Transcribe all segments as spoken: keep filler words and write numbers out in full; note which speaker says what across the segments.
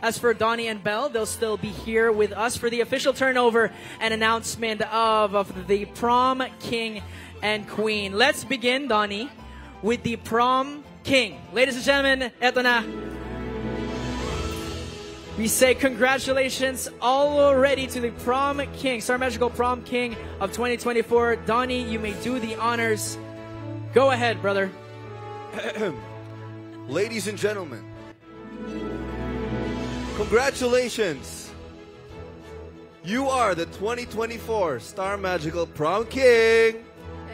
Speaker 1: As for Donnie and Belle, they'll still be here with us for the official turnover and announcement of, of the prom king and queen. Let's begin, Donnie, with the prom king. Ladies and gentlemen, eto na. We say congratulations already to the prom king, Star Magical prom king of twenty twenty-four. Donnie, you may do the honors. Go ahead, brother.
Speaker 2: Ladies and gentlemen, congratulations. You are the twenty twenty-four Star Magical prom king.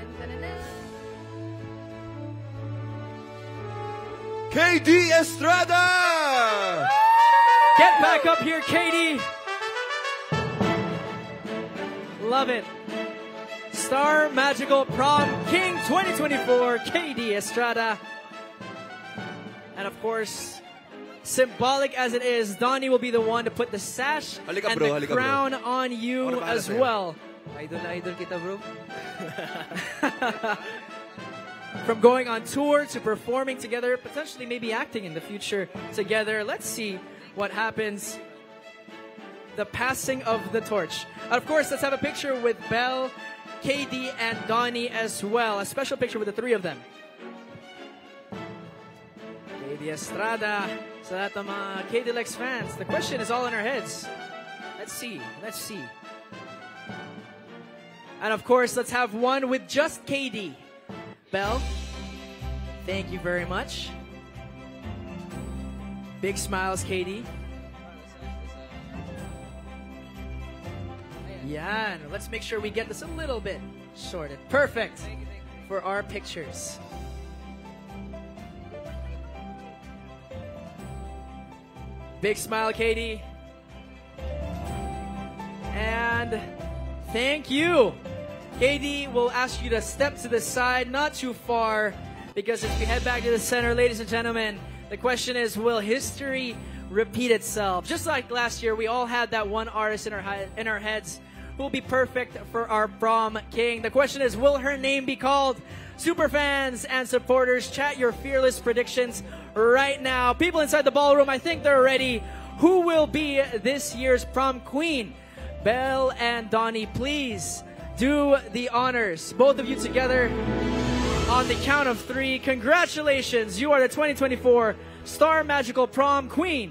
Speaker 2: K D Estrada!
Speaker 1: Get back up here, Katie. Love it. Star Magical Prom King twenty twenty-four, K D Estrada. And of course, symbolic as it is, Donnie will be the one to put the sash
Speaker 2: halika,
Speaker 1: and
Speaker 2: bro,
Speaker 1: the
Speaker 2: halika,
Speaker 1: crown
Speaker 2: bro.
Speaker 1: on you as well.
Speaker 3: Idol na idol kita, bro.
Speaker 1: From going on tour to performing together, potentially maybe acting in the future together. Let's see what happens. The passing of the torch. Of course, let's have a picture with Belle, K D, and Donnie as well. A special picture with the three of them. K D Estrada. Sa lahat ng mga K D Lex fans, the question is all in our heads. Let's see. Let's see. And of course, let's have one with just K D. Belle, thank you very much. Big smiles, Katie. Yeah, let's make sure we get this a little bit sorted. Perfect for our pictures. Big smile, Katie. And thank you. Katie will ask you to step to the side, not too far, because as we head back to the center, ladies and gentlemen, the question is, will history repeat itself? Just like last year, we all had that one artist in our, in our heads who will be perfect for our prom king. The question is, will her name be called? Superfans and supporters, chat your fearless predictions right now. People inside the ballroom, I think they're ready. Who will be this year's prom queen? Belle and Donnie, please do the honors. Both of you together on the count of three. Congratulations. You are the twenty twenty-four Star Magical Prom Queen.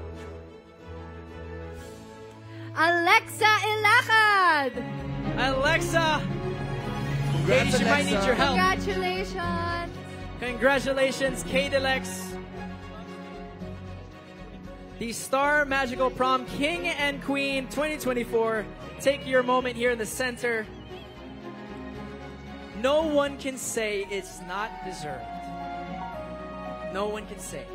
Speaker 4: Alexa Ilacad.
Speaker 1: Alexa. Katie, she might need your help.
Speaker 4: Congratulations.
Speaker 1: Congratulations, Katie Lex. The Star Magical Prom King and Queen twenty twenty-four. Take your moment here in the center. No one can say it's not deserved. No one can say.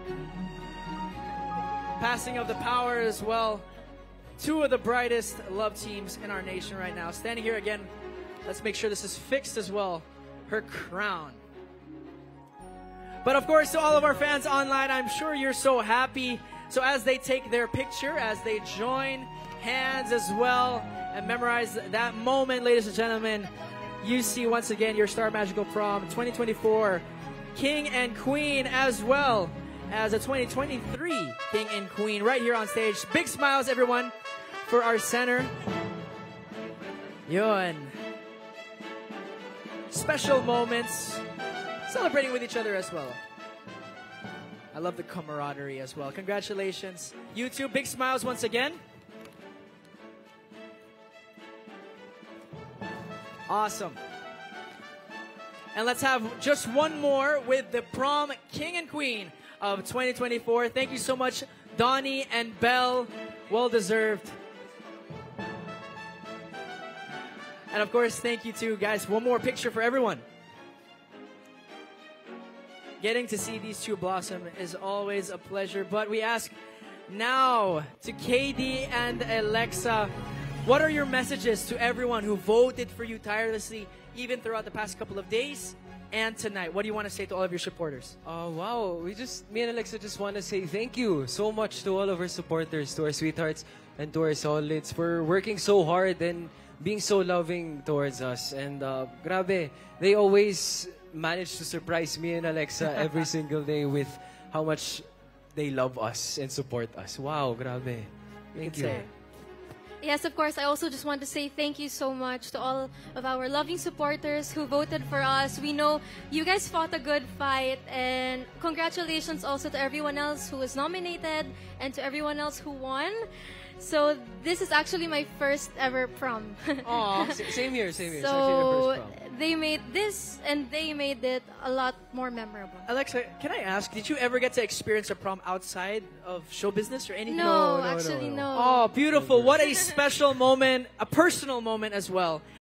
Speaker 1: Passing of the power as well. Two of the brightest love teams in our nation right now. Standing here again. Let's make sure this is fixed as well. Her crown. But of course, to all of our fans online, I'm sure you're so happy. So as they take their picture, as they join hands as well, and memorize that moment, ladies and gentlemen, you see once again your Star Magical Prom twenty twenty-four King and Queen, as well as a twenty twenty-three King and Queen right here on stage. Big smiles, everyone, for our center. Yun. Special moments, celebrating with each other as well. I love the camaraderie as well. Congratulations. You two, big smiles once again. Awesome. And let's have just one more with the prom king and queen of twenty twenty-four. Thank you so much, Donnie and Belle. Well deserved. And of course, thank you too, guys. One more picture for everyone. Getting to see these two blossom is always a pleasure. But we ask now to K D and Alexa, what are your messages to everyone who voted for you tirelessly, even throughout the past couple of days and tonight? What do you want to say to all of your supporters?
Speaker 3: Oh, wow. We just, me and Alexa just want to say thank you so much to all of our supporters, to our sweethearts, and to our solids for working so hard and being so loving towards us. And uh, grabe, they always manage to surprise me and Alexa every single day with how much they love us and support us. Wow, grabe. Thank you.
Speaker 1: Say.
Speaker 5: Yes, of course. I also just want to say thank you so much to all of our loving supporters who voted for us. We know you guys fought a good fight, and congratulations also to everyone else who was nominated and to everyone else who won. So this is actually my first ever prom.
Speaker 3: Aw, sa- same here, same here. It's actually the
Speaker 5: So
Speaker 3: first prom.
Speaker 5: they made this, and they made it a lot more memorable.
Speaker 1: Alexa, can I ask, did you ever get to experience a prom outside of show business or anything?
Speaker 5: No,
Speaker 3: no,
Speaker 5: actually
Speaker 3: no.
Speaker 5: no.
Speaker 1: Oh, beautiful. What a special moment, a personal moment as well.